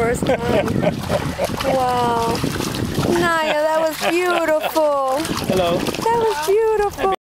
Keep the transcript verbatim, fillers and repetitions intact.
first time. Wow. Naya, that was beautiful. Hello. That was beautiful.